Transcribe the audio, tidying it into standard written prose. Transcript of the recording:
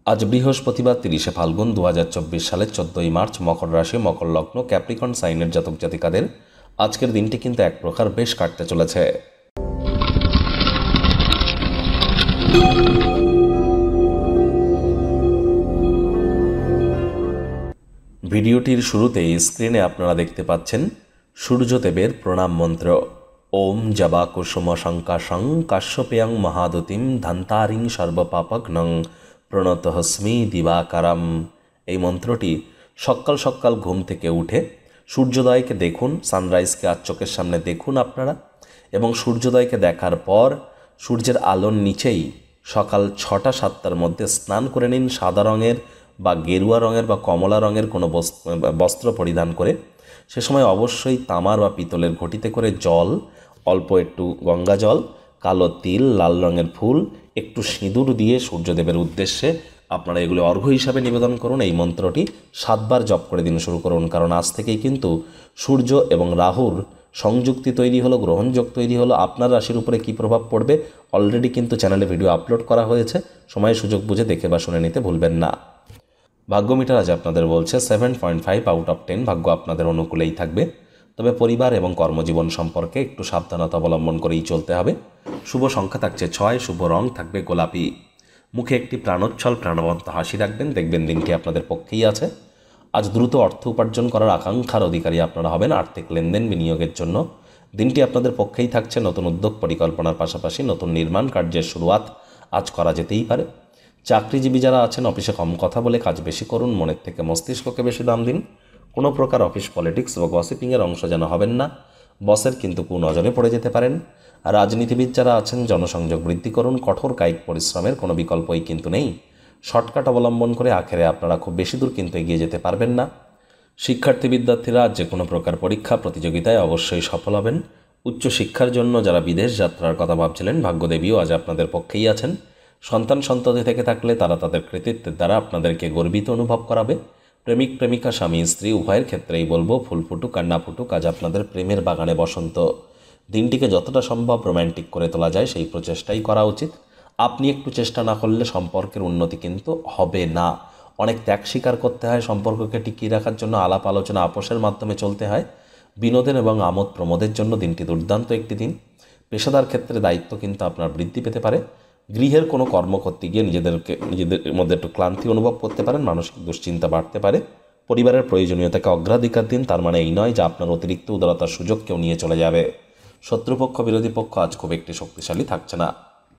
আজ বৃহস্পতিবার 30শে ফাল্গুন 2024 সালের 14ই মার্চ, মকর রাশি, মকর লগ্ন, ক্যাপ্রিকন সাইনের জাতক জাতিকাদের আজকের দিনটি কিন্তু এক প্রকার বেশ কাটতে চলেছে। ভিডিওটির শুরুতেই স্ক্রিনে আপনারা দেখতে পাচ্ছেন সূর্যদেবের প্রণাম মন্ত্র। ওম জবা কুসুম শঙ্কাশং কাশ্যপেয়ং মহাদতিম ধান্তারিং সর্বপাপঘ্নং প্রণতহস্মি দিবাকারম। এই মন্ত্রটি সকাল সকাল ঘুম থেকে উঠে সূর্যোদয়কে দেখুন, সানরাইজকে আজ চোখের সামনে দেখুন আপনারা, এবং সূর্যোদয়কে দেখার পর সূর্যের আলোর নিচেই সকাল 6টা-7টার মধ্যে স্নান করে নিন সাদা রঙের বা গেরুয়া রঙের বা কমলা রঙের কোনো বস্ত্র পরিধান করে। সে সময় অবশ্যই তামার বা পিতলের ঘটিতে করে জল, অল্প একটু গঙ্গা জল, কালো তিল, লাল রঙের ফুল, একটু সিঁদুর দিয়ে সূর্যদেবের উদ্দেশ্যে আপনারা এগুলো অর্ঘ্য হিসাবে নিবেদন করুন। এই মন্ত্রটি 7বার জপ করে দিন শুরু করুন, কারণ আজ থেকেই কিন্তু সূর্য এবং রাহুর সংযুক্তি তৈরি হলো, গ্রহণযোগ তৈরি হলো। আপনার রাশির উপরে কী প্রভাব পড়বে অলরেডি কিন্তু চ্যানেলে ভিডিও আপলোড করা হয়েছে, সময় সুযোগ বুঝে দেখে বা শুনে নিতে ভুলবেন না। ভাগ্য মিটার আজ আপনাদের বলছে 7.5 আউট অফ 10, ভাগ্য আপনাদের অনুকূলেই থাকবে। তবে পরিবার এবং কর্মজীবন সম্পর্কে একটু সাবধানতা অবলম্বন করেই চলতে হবে। শুভ সংখ্যা থাকছে 6, শুভ রং থাকবে গোলাপি। মুখে একটি প্রাণোচ্ছল প্রাণবন্ত হাসি রাখবেন, দেখবেন দিনটি আপনাদের পক্ষেই আছে। আজ দ্রুত অর্থ উপার্জন করার আকাঙ্ক্ষার অধিকারী আপনারা হবেন। আর্থিক লেনদেন বিনিয়োগের জন্য দিনটি আপনাদের পক্ষেই থাকছে। নতুন উদ্যোগ পরিকল্পনার পাশাপাশি নতুন নির্মাণ কার্যের শুরুয়াত আজ করা যেতেই পারে। চাকরিজীবী যারা আছেন অফিসে কম কথা বলে কাজ বেশি করুন, মনের থেকে মস্তিষ্ককে বেশি দাম দিন। কোনো প্রকার অফিস পলিটিক্স বা গসিপিংয়ের অংশ যেন হবেন না, বসের কিন্তু কুনজরে পড়ে যেতে পারেন। রাজনীতিবিদ যারা আছেন জনসংযোগ বৃদ্ধি করুন, কঠোর কায়িক পরিশ্রমের কোনো বিকল্পই কিন্তু নেই। শর্টকাট অবলম্বন করে আখেরে আপনারা খুব বেশি দূর কিন্তু এগিয়ে যেতে পারবেন না। শিক্ষার্থী বিদ্যার্থীরা আজ যে কোনো প্রকার পরীক্ষা প্রতিযোগিতায় অবশ্যই সফল হবেন। উচ্চশিক্ষার জন্য যারা বিদেশ যাত্রার কথা ভাবছিলেন, ভাগ্যদেবীও আজ আপনাদের পক্ষেই আছেন। সন্তান সন্ততি থেকে থাকলে তারা তাদের কৃতিত্বের দ্বারা আপনাদেরকে গর্বিত অনুভব করাবে। প্রেমিক প্রেমিকা, স্বামী স্ত্রী উভয়ের ক্ষেত্রেই বলবো, ফুল ফুটুক আর না ফুটুক, আজ আপনাদের প্রেমের বাগানে বসন্ত। দিনটিকে যতটা সম্ভব রোম্যান্টিক করে তোলা যায় সেই প্রচেষ্টাই করা উচিত। আপনি একটু চেষ্টা না করলে সম্পর্কের উন্নতি কিন্তু হবে না। অনেক ত্যাগ স্বীকার করতে হয় সম্পর্ককে টিকিয়ে রাখার জন্য, আলাপ আলোচনা আপোষের মাধ্যমে চলতে হয়। বিনোদন এবং আমোদ প্রমোদের জন্য দিনটি দুর্দান্ত একটি দিন। পেশাদার ক্ষেত্রে দায়িত্ব কিন্তু আপনার বৃদ্ধি পেতে পারে। গৃহের কোনো কর্ম করতে গিয়ে নিজেদের মধ্যে একটু ক্লান্তি অনুভব করতে পারেন, মানসিক দুশ্চিন্তা বাড়তে পারে। পরিবারের প্রয়োজনীয়তাকে অগ্রাধিকার দিন, তার মানে এই নয় যে আপনার অতিরিক্ত উদারতার সুযোগ কেউ নিয়ে চলে যাবে। শত্রুপক্ষ বিরোধী পক্ষ আজ খুব একটি শক্তিশালী থাকছে না।